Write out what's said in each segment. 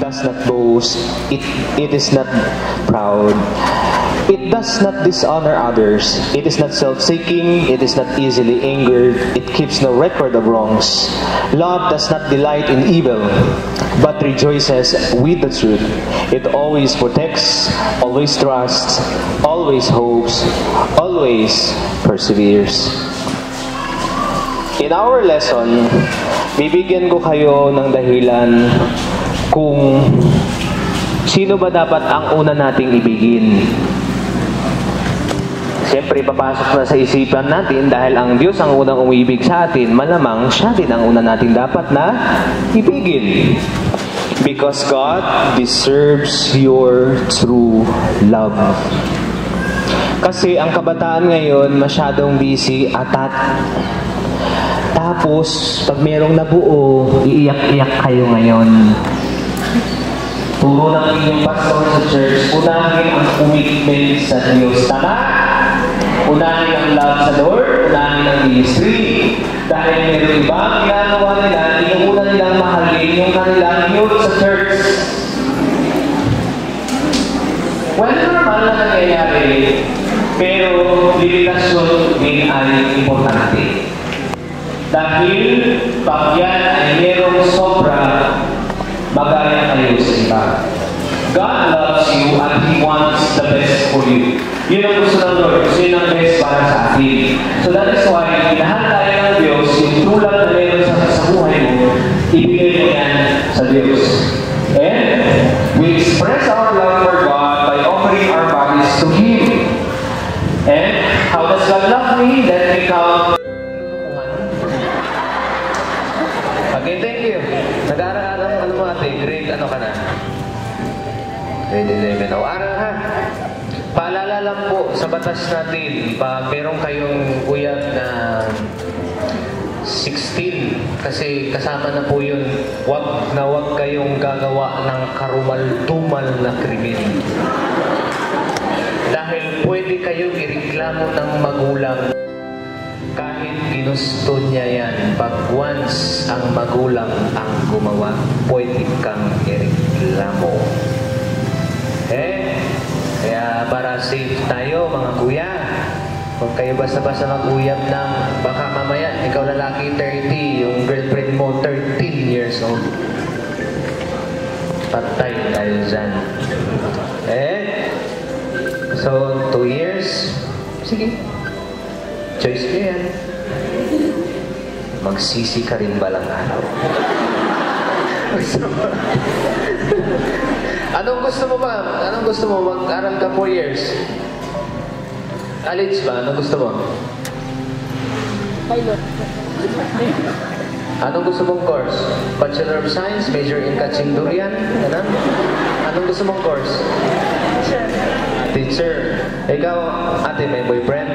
does not boast, it is not proud. It does not dishonor others. It is not self-seeking. It is not easily angered. It keeps no record of wrongs. Love does not delight in evil, but rejoices with the truth. It always protects, always trusts, always hopes, always perseveres. In our lesson, bibigyan ko kayo ng dahilan kung sino ba dapat ang una nating ibigin. Siyempre, papasok na sa isipan natin dahil ang Diyos ang unang umibig sa atin, malamang siya din ang una nating dapat na ibigin. Because God deserves your true love. Kasi ang kabataan ngayon masyadong busy, atat. Tapos, pag merong nabuo, iiyak-iyak kayo ngayon. Turo ng inyong pastor sa church, unahin ang commitment sa Diyos. Tama? Unahin ang love sa Lord, unahin ang ministry. Dahil meron ibang ginagawa nila, inuuna nilang mahalin yung kanilang youth sa church. Well, normal na nangyayari, pero limitasyon din ay importante. Dahil pag yan ay merong sobra, magaya kayo sa iba. God loves you and He wants the best for you. Yun ang gusto ng Lord. Gusto yun ang best para sa atin. So that is why, lahat tayo ng Diyos, yung tulad na meron sa buhay mo, ibigay mo yan sa Diyos. And we express our love for God by offering our bodies to Him. And how does God love me? Let me count. Okay, thank you. Nag-aaral ano mo ate? Grade ano ka na? Grade 11. O, aral ha. Paalala lang po sa batas natin, pag meron kayong uyab na 16, kasi kasama na po yun, wag kayong gagawa ng karumal-dumal na krimen. Dahil pwede kayong ireklamo ng magulang kahit ginusto niya yan. Pag once ang magulang ang gumawa, pwede kang ireklamo. Kaya para safe tayo mga kuya, huwag kayo basta-basta mag-uyab ng baka mamaya ikaw lalaki 30, yung girlfriend mo 13 years old. Patay tayo dyan. So 2 years, sige, choice ko yan. Magsisi ka rin balang araw. Anong gusto mo ba? Anong gusto mo? Mag-aral ka 4 years? College ba? Anong gusto mo? Pilot. Anong gusto mong course? Bachelor of Science, major in catching durian? Ano? Anong gusto mong course? Teacher. Teacher. Ikaw, ate, may boyfriend?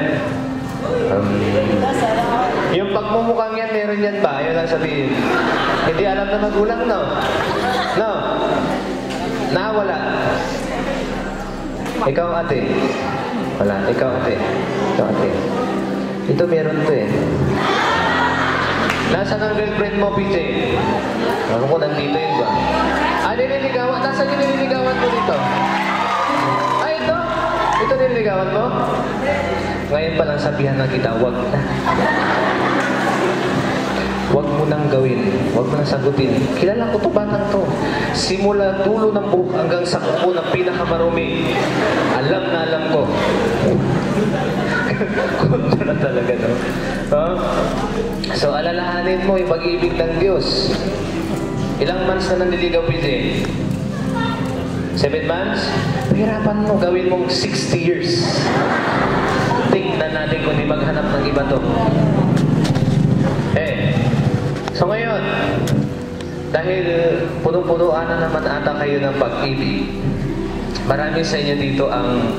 Yung pagmumukhang yan, meron yan ba? Yun lang sabihin. Hindi alam na magulang, no? No? Nawala. Ikaw, ate. Wala. Ikaw, ate. Ikaw, ate. Ito meron to eh. Nasaan ang girlfriend mo, PJ? Ano ko, nandito yun ba? Nililigawan. Nasaan yung nililigawan mo dito? Ito? Ito nililigawan mo? Ngayon pa lang sabihan na kita, wag na. Huwag mo nang gawin. Huwag mo nang sagutin. Kilala ko to, batang to. Simula dulo ng buhok hanggang sa kuko ng pinakamarumi. Alam na alam ko. Kunto na talaga, no? Huh? So, alalahanin mo yung pag-ibig ng Diyos. Ilang months na nanliligaw, PJ? 7 months? Pahirapan mo, gawin mong 60 years. Tingnan natin kung di maghanap ng iba to. So ngayon, dahil punong-punuan na naman ata kayo ng pag-ibig, marami sa inyo dito ang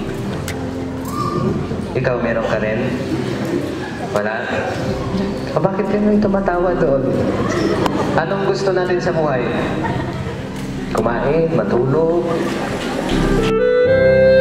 ikaw meron ka rin? Wala? Bakit kayo tumatawa doon? Anong gusto natin sa buhay? Kumain, matulog.